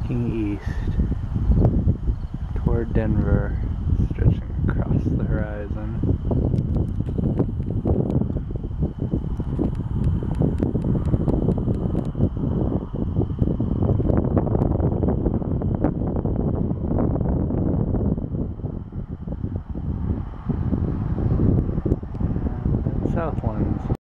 looking east toward Denver, stretching across the horizon.